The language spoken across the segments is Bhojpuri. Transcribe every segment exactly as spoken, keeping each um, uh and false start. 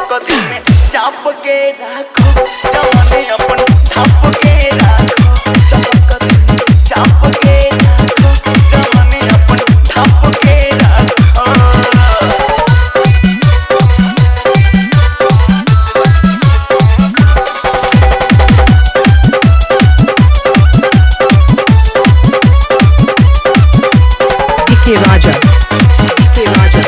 चपक दिन चाप के रखो जवानी अपन ढाप के रखो चपक दिन चाप के रखो जवानी अपन ढाप के रखो डीके राजा डीके राजा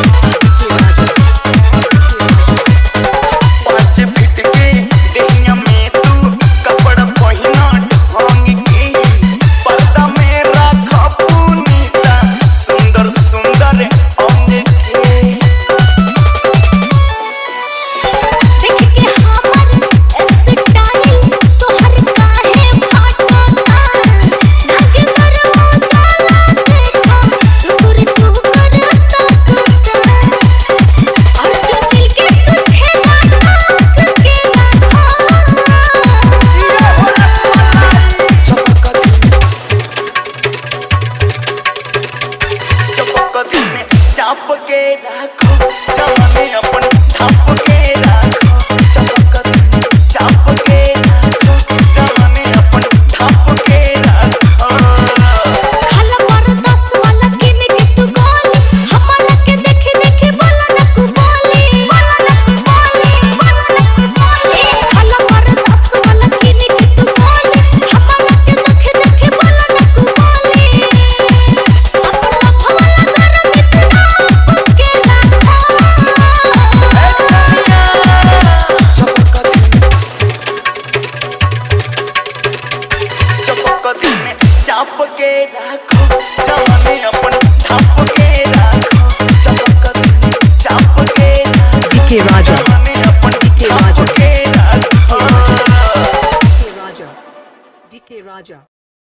पाँच फीट के देहिया में तू कपड़ा पहिना ढंग के पर्दा में रखा पुनीता सुंदर सुंदर अंग के देख के हमर स्टाइल तोहर काहे फाटता नागे करवा जाला देखा टुकुर टुकुर ताकता और जो दिल के तुझे नाक के रखा चपक दिन चाप के रखो जवानी अपन ढाप के रखो चपक दिन चाप के रखो जवानी अपन ढाप के रखो खाला पर दस वाला किन के तू गोली हमरा के देखे देखे बोला ना तू बोली बोला ना तू बोली बोला ना तू बोली खाला पर दस वाला किन के तू गोली हमरा के देखे देखे बोला ना तू बोली अपना भला कर मिटना के रखो चपक दिन चाप के रखो जवानी अपन ढाप के रखो चपक दिन चाप के रखो डीके राजा जवानी अपन ढाप के रखो डीके राजा डीके राजा